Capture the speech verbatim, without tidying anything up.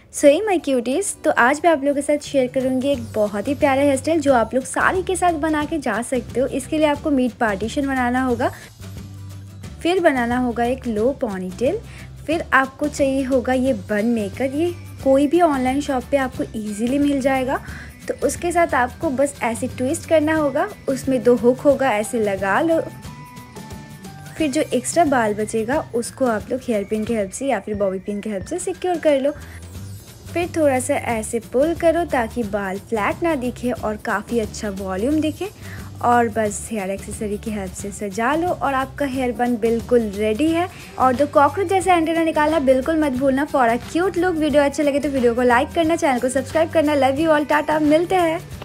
सो ही माई cuties, तो आज मैं आप लोगों के साथ शेयर करूंगी एक बहुत ही प्यारा हेयर स्टाइल जो आप लोग साड़ी के साथ बना के जा सकते हो। इसके लिए आपको मीट पार्टीशन बनाना होगा, फिर बनाना होगा एक लो पॉनीटेल, फिर आपको चाहिए होगा ये बन मेकर। ये कोई भी ऑनलाइन शॉप पे आपको इजीली मिल जाएगा। तो उसके साथ आपको बस ऐसे ट्विस्ट करना होगा, उसमें दो हुक होगा, ऐसे लगा लो। फिर जो एक्स्ट्रा बाल बचेगा उसको आप लोग हेयर पिन की हेल्प से या फिर बॉबी पिन की हेल्प से सिक्योर कर लो। फिर थोड़ा सा ऐसे पुल करो ताकि बाल फ्लैट ना दिखे और काफ़ी अच्छा वॉल्यूम दिखे, और बस हेयर एक्सेसरी की हेल्प से सजा लो और आपका हेयर बन बिल्कुल रेडी है। और दो कॉकरोच जैसा एंटेना निकालना बिल्कुल मत भूलना for a cute look. Video अच्छा लगे तो वीडियो को लाइक करना, चैनल को सब्सक्राइब करना। लव यू ऑल, टाटा, मिलते हैं।